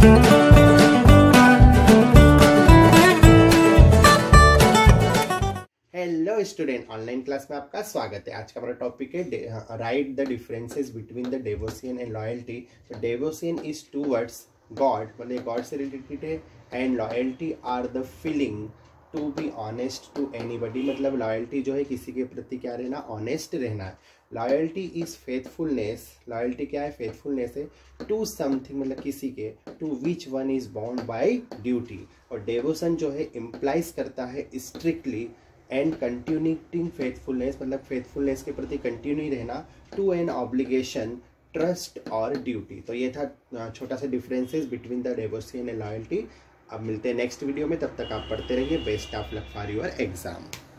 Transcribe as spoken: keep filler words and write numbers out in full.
Hello student, online class में आपका स्वागत है। आज का हमारा टॉपिक है right the differences between the devotion and loyalty. तो डेवोशियन इज टूवर्ड्स गॉड, मतलब गॉड से रिलेटेड है, and loyalty are the feeling to be honest to anybody. मतलब लॉयल्टी जो है किसी के प्रति क्या रहना, ऑनेस्ट रहना है। लॉयल्टी इज फेथफुलनेस, लॉयल्टी क्या है, फेथफुलनेस है टू समथिंग, मतलब किसी के, to which one is bound by duty. और डेवोशन जो है इम्प्लाइज करता है स्ट्रिक्टली एंड कंटिन्यूटिंग फेथफुलनेस, मतलब फेथफुलनेस के प्रति कंटिन्यू रहना, टू एन ऑब्लिगेशन, ट्रस्ट और ड्यूटी। तो ये था छोटा सा differences between the devotion and loyalty. अब मिलते हैं नेक्स्ट वीडियो में, तब तक आप पढ़ते रहिए। Best of luck for your exam.